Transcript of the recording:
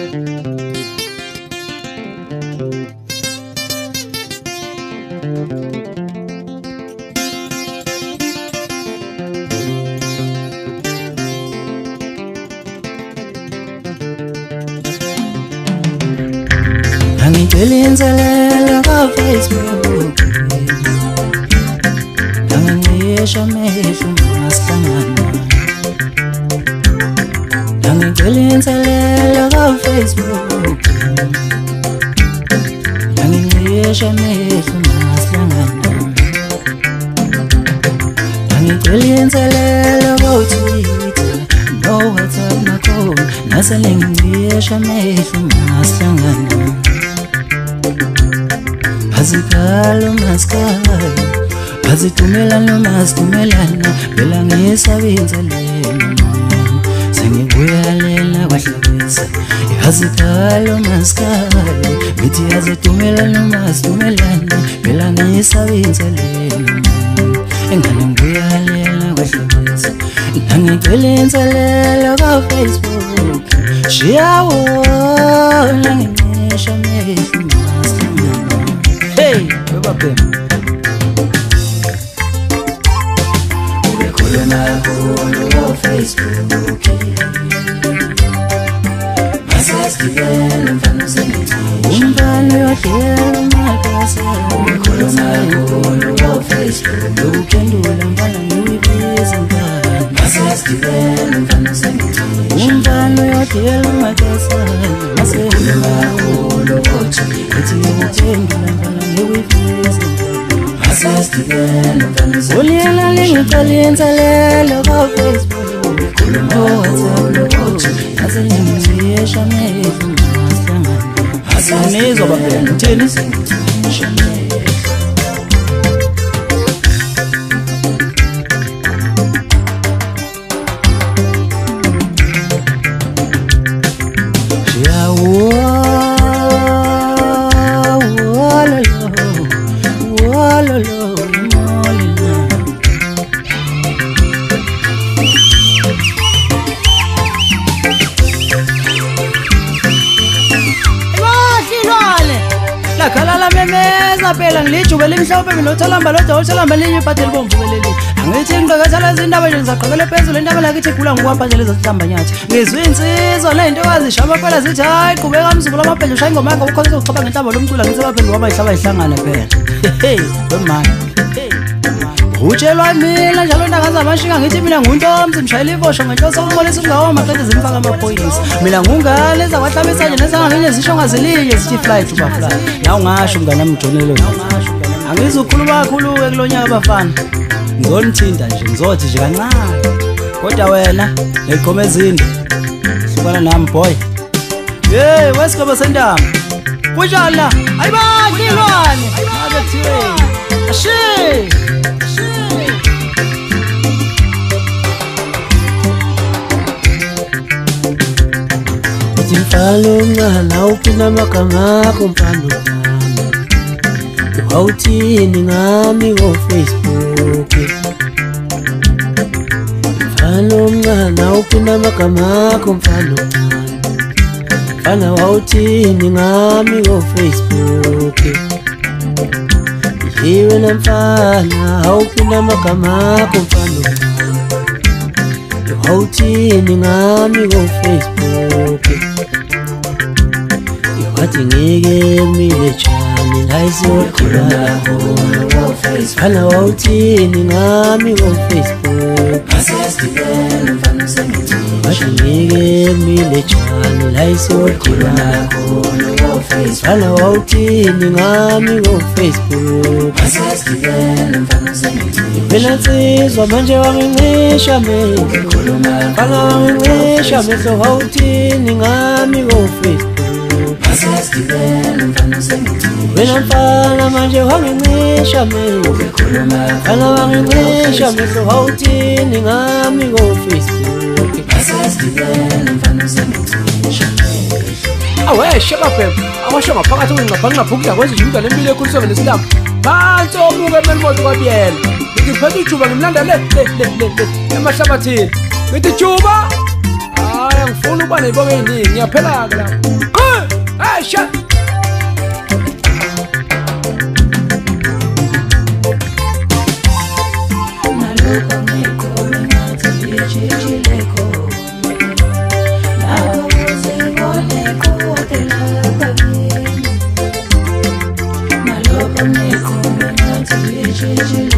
Ngilinzelela ka Facebook Ngangisha mehlo masihlangana Ngilinzelela ka Facebook Ngangisha mehlo masihlangana Ngilinzelela ka Twitter no WhatsApp nakho naselingisha mehlo masihlangana Azikalo maskalo Azitumelana masitumelana Bela ngisabinzelelo Sengibuyalela kwahlabisa Azikalo maskalo Mithi azitumelana masitumelana Bela ngisabinzelelo Engane ngibuyalela kwahlabisa Nangikelinzelelo ka Facebook Shiyawona nginisha mehlo Hey, beba bem. Ubekhuluma kulo Facebook. Masesivele mfana sengithi. Umfana yodela makasa. Ubekhuluma kulo Facebook. Ukhendula mfana ngibiza mfana. Masesivele mfana sengithi. Umfana yodela makasa. Masesivele kulo kothi. Ethi ukhendula mfana Uliela lingilinzelela ka Facebook Khuluma WhatsApp Aselingisha mehlo masihlangana Asanizwa babena utheni sengithi Khalala memeza phela ngilijuke limhlophe mina othalamba lo othalamba linye ibhatheli bomvukeleli angithi ngqekathala izindaba nje ngizaqhekele phezulu indaba lakithi igula ngokwapha nje lezohlamba nyathi ngizwe insizwa le into wazishaba phela zithi hayi qhubeka umzuku lamabhedla ushaya ingoma yakho ukhona uzoxhoba ngenhlamba lomculo ngisebapheli waba ihlaba ihlangana phela hey wemani utshelwa mina njalo ndakaza amashinga ngithi mina nguntomzi mshayela ivosho ngenhloso ukubonisa ukuthi ngawo maqede zimfaka amaphoyisa mina ngungane ezakwahlabisa nje nezangalinye zisho ngazilinye zithi flight ubafly nawu ngasho mngane amjonelo angizukhuluma kakhulu-ke kulonyaka abafana ngizonithinta nje ngizothi nje kancane kodwa wena ngiqhoma ezinde hlukana nami boy hey wesigaba sentamba kunjani la ayibadlilwane ake kuthiwe ashi Mfalo mngana uphina amagama akho mfalo wami Wawuthini ngami Facebook Mfalo mngana uphina amagama akho mfalo wami Mfana wawuthini ngami Facebook Yiwe na mfana awuphina amagama akho mfalo wami Wawuthini ngami Facebook Wathi ngeke kumile njani ngayisikhuluma kulo Facebook Fana wawuthini ngami Facebook Asesivele mfana sengithi Wathi ngeke kumile njani ngayisikhuluma kulo Facebook Fana wawuthini ngami Facebook Asesivele mfana sengithi Phela nsizwa manje wangincisha mehlo Fana wangincisha mehlo wawuthini ngami Facebook Wena mfana manje wangincisha mehlo Fana wangincisha mehlo wawuthini ngami Facebook Awe sheba phela awashoma phakathi ngingaphangaphukula kwenza nje umntwana empilo ekhulisiwe nesilambu phansi omuke emelimoto kwabiyela ngithi ngiphethe ijuba ngimlanda le emahlabathini ngithi juba hayi ngifuna uba ney'boko ey'ningi ngiyaphela-ke lapho hey sha Maloko ngekho ngathi